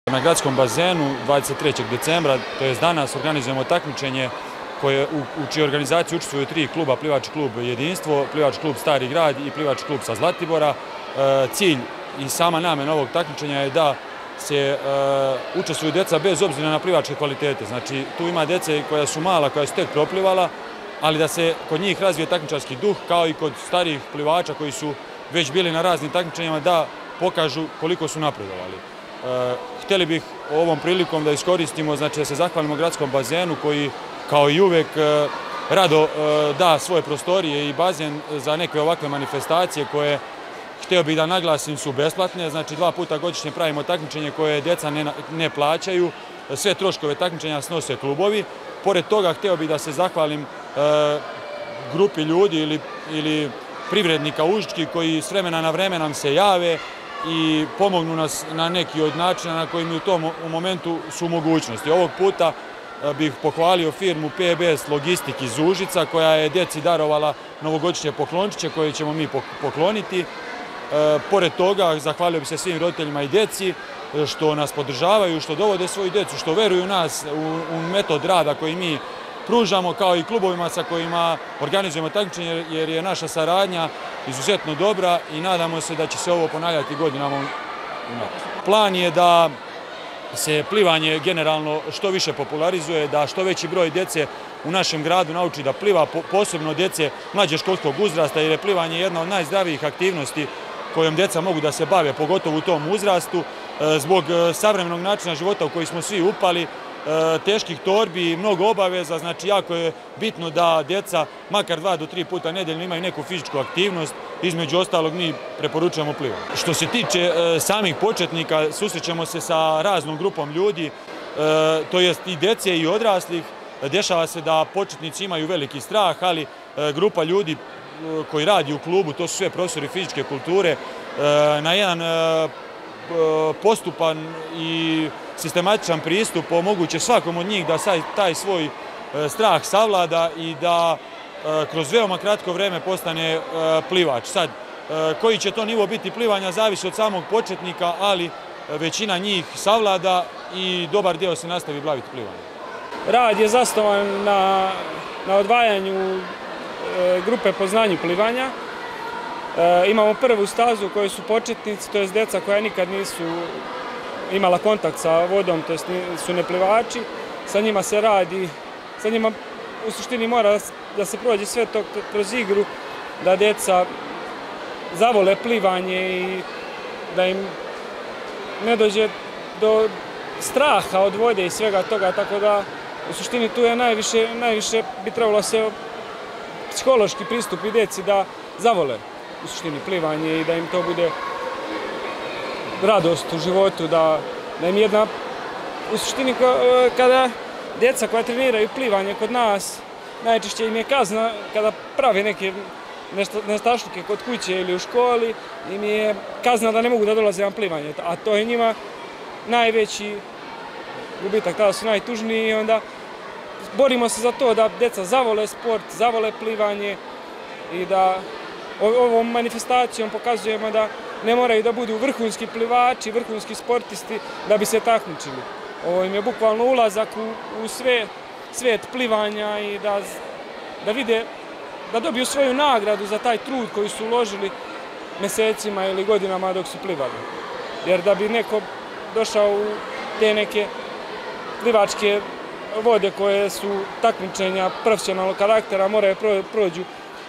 Na gradskom bazenu 23. decembra, to je danas, organizujemo takmičenje u čijoj organizaciji učestvuju 3 kluba, plivački klub Jedinstvo, plivački klub Stari grad i plivački klub sa Zlatibora. Cilj i sama namena ovog takmičenja je da se učestvuju deca bez obzira na plivačke kvalitete. Znači, tu ima dece koja su mala, koja su tek proplivala, ali da se kod njih razvije takmičarski duh, kao i kod starijih plivača koji su već bili na raznim takmičenjima, da pokažu koliko su napredovali. Htjeli bih ovom prilikom da iskoristimo, znači da se zahvalimo gradskom bazenu koji, kao i uvek, rado da svoje prostorije i bazen za neke ovakve manifestacije koje, htio bih da naglasim, su besplatne. Znači 2 puta godišnje pravimo takmičenje koje djeca ne plaćaju. Sve troškove takmičenja snose klubovi. Pored toga, htio bih da se zahvalim grupi ljudi ili privrednika užičkih koji s vremena na vreme nam se jave i pomognu nas na neki od načina na koji mi u tom momentu su mogućnosti. Ovog puta bih pohvalio firmu PBS Logistik iz Užica koja je djeci darovala novogodišnje poklončiće koje ćemo mi pokloniti. Pored toga, zahvalio bih se svim roditeljima i djeci što nas podržavaju, što dovode svoju djecu, što veruju u nas, u metod rada koji mi pružamo, kao i klubovima sa kojima organizujemo takmičenje, jer je naša saradnja izuzetno dobra i nadamo se da će se ovo ponavljati godinama unaprijed. Plan je da se plivanje generalno što više popularizuje, da što veći broj djece u našem gradu nauči da pliva, posebno djece mlađe školskog uzrasta, jer je plivanje jedna od najzdravijih aktivnosti kojom djeca mogu da se bave, pogotovo u tom uzrastu. Zbog savremenog načina života u koji smo svi upali, teških torbi i mnogo obaveza, znači jako je bitno da djeca makar 2 do 3 puta nedeljno imaju neku fizičku aktivnost, između ostalog mi preporučujemo plivanje. Što se tiče samih početnika, susrećemo se sa raznom grupom ljudi, to jest i djece i odraslih. Dešava se da početnici imaju veliki strah, ali grupa ljudi koji radi u klubu, to su sve profesori fizičke kulture, na jedan postupan i sistematičan pristup omoguće svakom od njih da taj svoj strah savlada i da kroz veoma kratko vreme postane plivač. Sad, koji će to nivo biti plivanja zavisi od samog početnika, ali većina njih savlada i dobar dio se nastavi baviti plivanjem. Rad je zasnovan na odvajanju grupe po znanju plivanja. Imamo prvu stazu u kojoj su početnici, to je djeca koja nikad nisu imala kontakt sa vodom, to su neplivači. Sa njima se radi, sa njima u suštini mora da se prođe sve to kroz igru, da djeca zavole plivanje i da im ne dođe do straha od vode i svega toga, tako da u suštini tu je najviše bi trebalo se psihološki pristupi djeci da zavole u suštini plivanje i da im to bude radost u životu, da im jedna, u suštini kada djeca koja treniraju plivanje kod nas, najčešće im je kazna kada prave neke nestašluke kod kuće ili u školi, im je kazna da ne mogu da dolaze na plivanje, a to je njima najveći gubitak, tada su najtužniji i onda borimo se za to da djeca zavole sport, zavole plivanje i da ovom manifestacijom pokazujemo da ne moraju da budu vrhunski plivači, vrhunski sportisti da bi se takmičili. Ovo im je bukvalno ulazak u svijet plivanja i da vide, da dobiju svoju nagradu za taj trud koji su uložili mjesecima ili godinama dok su plivali. Jer da bi neko došao u te neke plivačke vode koje su takmičenja profesionalnog karaktera, moraju prođu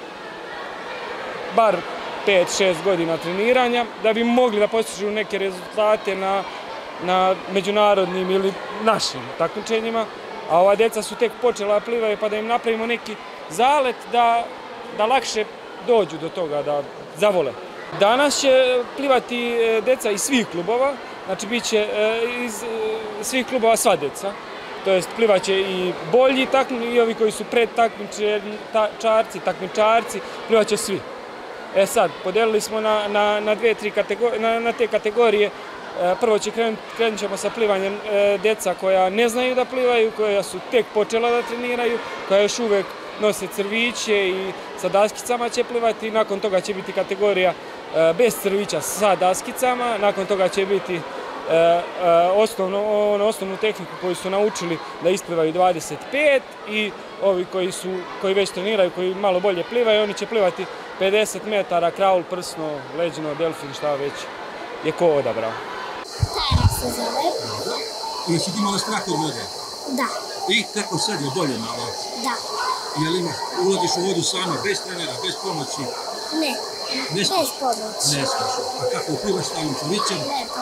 bar 5-6 godina treniranja da bi mogli da postižu neke rezultate na međunarodnim ili našim takmičenjima, a ova djeca su tek počela plivaju pa da im napravimo neki zalet da lakše dođu do toga, da zavole. Danas će plivati djeca iz svih klubova, znači bit će iz svih klubova sva djeca. To jest plivaće i bolji i ovi koji su predtakmičarci, takmičarci, plivaće svi. Sad, podelili smo na te kategorije. Prvo krenut ćemo sa plivanjem djeca koja ne znaju da plivaju, koja su tek počela da treniraju, koja još uvek nose crviće i sa daskicama će plivati. Nakon toga će biti kategorija bez crvića sa daskicama, nakon toga će biti osnovnu tehniku koju su naučili da isplivaju 25 i ovi koji već treniraju, koji malo bolje plivaju, oni će plivati 50 metara, kraul, prsno, leđno, delfin, šta već je ko odabrao. Tara se zove. Jesi ti imala strah od vode? Da. I kako sad je bolje malo? Da. Jel ulaziš u vodu sama, bez trenera, bez pomoći? Ne. Bez pomoći. Ne smiješ. A kako plivaš s tajnim čulićem? Lepo.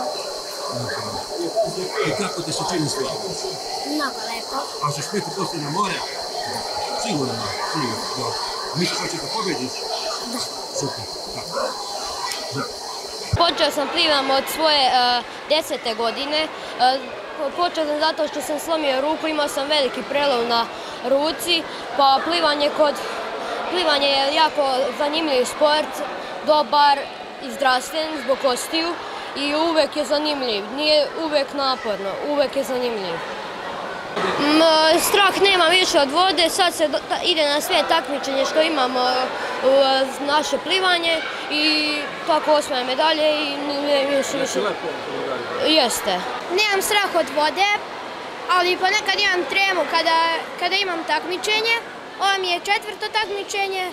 I kako te se čini slabo? Mnogo lepo. A ćeš peti poslije na more? Da. Sigurno, sigurno. Misliš da će da pobediš? Da. Super. Počeo sam plivam od svoje 10. godine. Počeo sam zato što sam slomio ruku, imao sam veliki prelom na ruci, pa plivanje je jako zanimljiv sport, dobar i zdravstven zbog kostiju i uvek je zanimljiv. Nije uvek naporno, uvek je zanimljiv. Strah nemam više od vode, sad se ide na sve takmičenje što imamo naše plivanje i tako osvaja medalje i više. Jeste. Nemam strah od vode, ali ponekad imam tremu kada imam takmičenje. Ovo mi je 4. takmičenje.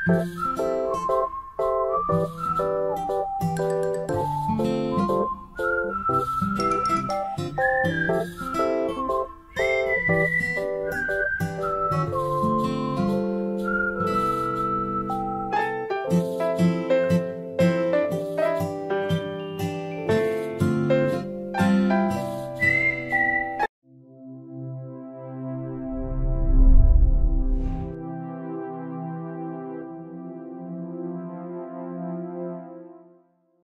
Hvala.